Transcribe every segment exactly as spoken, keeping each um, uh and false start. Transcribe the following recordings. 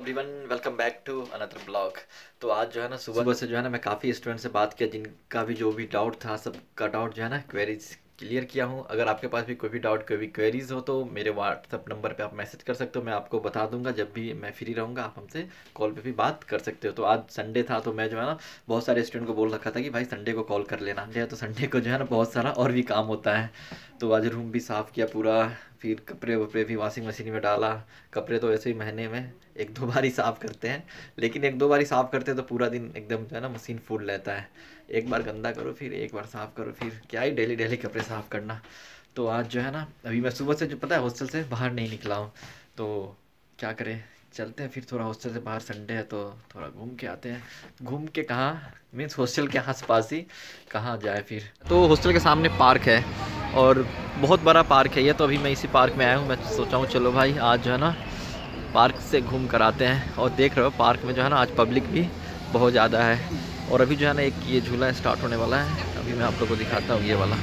Everyone welcome back to another blog. तो आज जो है ना सुबह से जो है ना मैं काफ़ी स्टूडेंट से बात किया जिनका भी जो भी डाउट था सबका डाउट जो है ना क्वेरीज क्लियर किया हूँ। अगर आपके पास भी कोई भी डाउट कोई भी क्वेरीज हो तो मेरे व्हाट्सअप नंबर पे आप मैसेज कर सकते हो, मैं आपको बता दूंगा। जब भी मैं फ्री रहूँगा आप हमसे कॉल पे भी बात कर सकते हो। तो आज संडे था तो मैं जो है ना बहुत सारे स्टूडेंट को बोल रखा था कि भाई संडे को कॉल कर लेना, तो संडे को जो है ना बहुत सारा और भी काम होता है। तो आज रूम भी साफ़ किया पूरा, फिर कपड़े वपड़े भी वॉशिंग मशीन में डाला। कपड़े तो ऐसे ही महीने में एक दो बार ही साफ़ करते हैं, लेकिन एक दो बार ही साफ़ करते हैं तो पूरा दिन एकदम जो है ना मशीन फुल रहता है। एक बार गंदा करो फिर एक बार साफ़ करो, फिर क्या ही डेली डेली कपड़े साफ़ करना। तो आज जो है ना अभी मैं सुबह से जो पता है हॉस्टल से बाहर नहीं निकला हूँ, तो क्या करें चलते हैं फिर थोड़ा हॉस्टल से बाहर, संडे है तो थोड़ा घूम के आते हैं। घूम के कहाँ मीन्स हॉस्टल के आस पास ही कहाँ जाए फिर। तो हॉस्टल के सामने पार्क है और बहुत बड़ा पार्क है ये, तो अभी मैं इसी पार्क में आया हूँ। मैं सोचा हूँ चलो भाई आज जो है ना पार्क से घूम कर आते हैं। और देख रहे हो पार्क में जो है ना आज पब्लिक भी बहुत ज़्यादा है। और अभी जो है ना एक ये झूला स्टार्ट होने वाला है, अभी मैं आप लोगों को दिखाता हूँ ये वाला।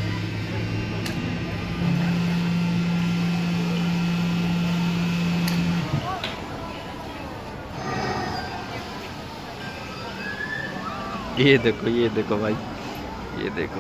ये देखो ये देखो भाई, ये देखो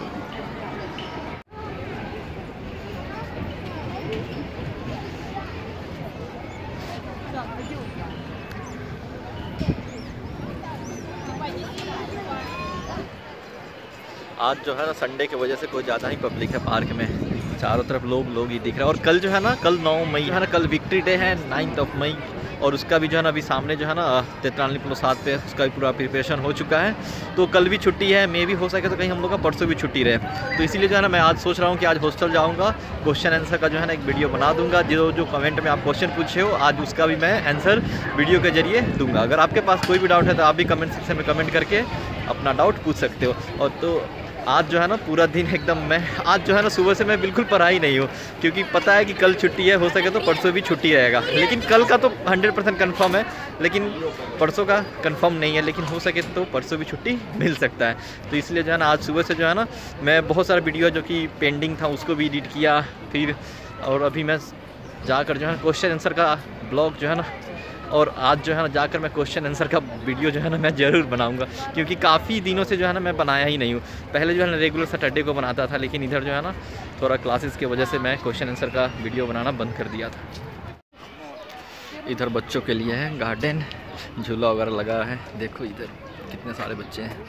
आज जो है ना संडे की वजह से कोई ज़्यादा ही पब्लिक है पार्क में, चारों तरफ लोग लोग ही दिख रहे हैं। और कल जो है ना कल नौ मई है ना, कल विक्ट्री डे है नाइन्थ ऑफ मई, और उसका भी जो है ना अभी सामने जो है ना तेतरानी प्लोसाद पे उसका भी पूरा प्रिपरेशन हो चुका है। तो कल भी छुट्टी है, मे भी हो सके तो कहीं हम लोग का परसों भी छुट्टी रहे। तो इसीलिए जो है ना मैं आज सोच रहा हूँ कि आज हॉस्टल जाऊँगा, क्वेश्चन आंसर का जो है ना एक वीडियो बना दूंगा। जो जो कमेंट में आप क्वेश्चन पूछे हो आज उसका भी मैं आंसर वीडियो के जरिए दूंगा। अगर आपके पास कोई भी डाउट है तो आप भी कमेंट सेक्शन में कमेंट करके अपना डाउट पूछ सकते हो। और तो आज जो है ना पूरा दिन एकदम मैं आज जो है ना सुबह से मैं बिल्कुल पढ़ाई नहीं हूँ, क्योंकि पता है कि कल छुट्टी है, हो सके तो परसों भी छुट्टी रहेगा। लेकिन कल का तो हंड्रेड परसेंट कन्फर्म है, लेकिन परसों का कंफर्म नहीं है, लेकिन हो सके तो परसों भी छुट्टी मिल सकता है। तो इसलिए जो है ना आज सुबह से जो है ना मैं बहुत सारा वीडियो जो कि पेंडिंग था उसको भी एडिट किया फिर, और अभी मैं जाकर जो है क्वेश्चन आंसर का ब्लॉग जो है ना, और आज जो है ना जाकर मैं क्वेश्चन आंसर का वीडियो जो है ना मैं ज़रूर बनाऊंगा, क्योंकि काफ़ी दिनों से जो है ना मैं बनाया ही नहीं हूँ। पहले जो है ना रेगुलर सैटरडे को बनाता था, लेकिन इधर जो है ना थोड़ा क्लासेस की वजह से मैं क्वेश्चन आंसर का वीडियो बनाना बंद कर दिया था। इधर बच्चों के लिए है गार्डन, झूला वगैरह लगा है। देखो इधर कितने सारे बच्चे हैं,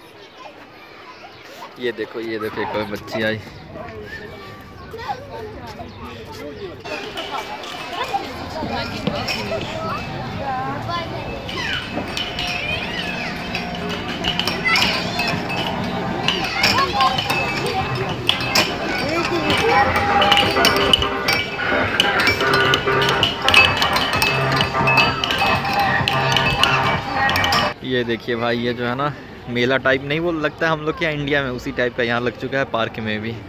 ये देखो ये देखो एक और बच्ची आई। ये देखिए भाई, ये जो है ना मेला टाइप नहीं वो लगता है हम लोग के यहाँ इंडिया में, उसी टाइप का यहाँ लग चुका है पार्क में भी।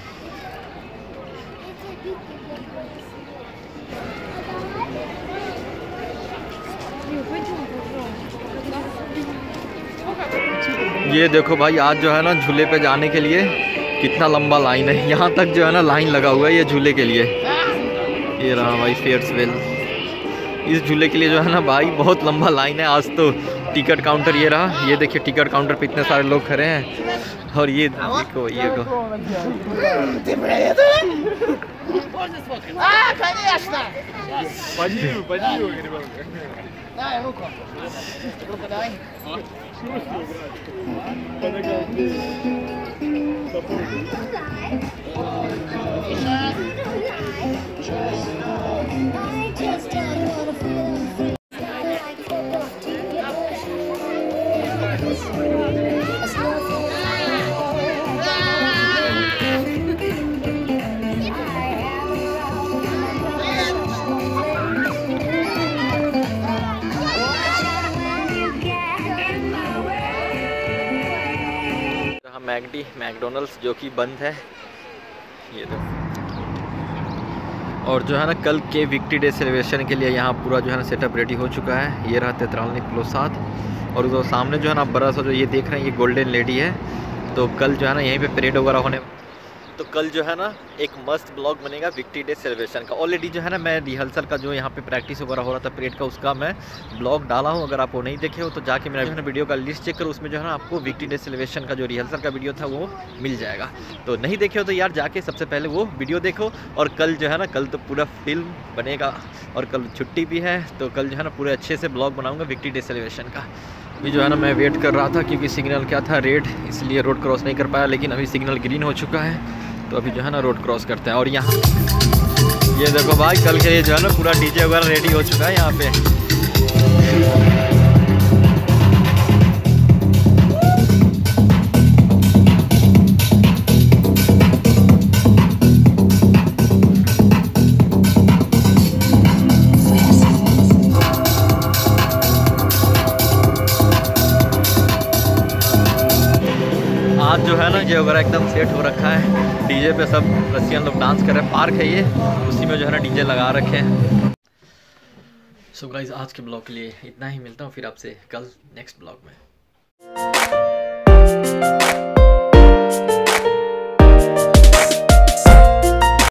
ये देखो भाई आज जो है ना झूले पे जाने के लिए कितना लंबा लाइन है, यहाँ तक जो है ना लाइन लगा हुआ है ये झूले के लिए। ये रहा भाई फेयर्सवेल, इस झूले के लिए जो है ना भाई बहुत लंबा लाइन है। आज तो टिकट काउंटर ये रहा, ये देखिए टिकट काउंटर पे इतने सारे लोग खड़े हैं। और ये देखो ये को मैकडी मैकडोनल्ड्स जो कि बंद है, ये देखो। और जो है ना कल के विक्ट्री डे सेलिब्रेशन के लिए यहाँ पूरा जो है ना सेटअप रेडी हो चुका है। ये रहा तेतरानी प्लोसाद, और उधर सामने जो है ना बड़ा सा जो ये देख रहे हैं ये गोल्डन लेडी है। तो कल जो है ना यहीं पे परेड वगैरह होने तो कल जो है ना एक मस्त ब्लॉग बनेगा विक्ट्री डे सेलिब्रेशन का। ऑलरेडी जो है ना मैं रिहर्सल का जो यहाँ पे प्रैक्टिस वगैरह हो रहा था परेड का, उसका मैं ब्लॉग डाला हूँ। अगर आप वो नहीं देखे हो तो जाके मेरा जो है ना वीडियो का लिस्ट चेक करो, उसमें जो है ना आपको विक्ट्री डे सेलिब्रेशन का जो रिहर्सल का वीडियो था वो मिल जाएगा। तो नहीं देखे हो तो यार जाके सबसे पहले वो वीडियो देखो। और कल जो है ना कल तो पूरा फिल्म बनेगा और कल छुट्टी भी है, तो कल जो है ना पूरे अच्छे से ब्लॉग बनाऊँगा विक्ट्री डे सेलिब्रेशन का। अभी जो है ना मैं वेट कर रहा था क्योंकि सिग्नल क्या था रेड, इसलिए रोड क्रॉस नहीं कर पाया, लेकिन अभी सिग्नल ग्रीन हो चुका है तो अभी जो है ना रोड क्रॉस करते हैं। और यहाँ ये देखो भाई कल के लिए जो है ना पूरा डीजे वगैरह रेडी हो चुका है यहाँ पे। आज जो है ना ये वगैरह एकदम सेट हो रखा है, डीजे पे सब रसियन लोग डांस कर रहे हैं। पार्क है ये, उसी में जो है ना डीजे लगा रखे हैं। सो गाइस आज के ब्लॉग के लिए इतना ही, मिलता हूँ फिर आपसे कल नेक्स्ट ब्लॉग में।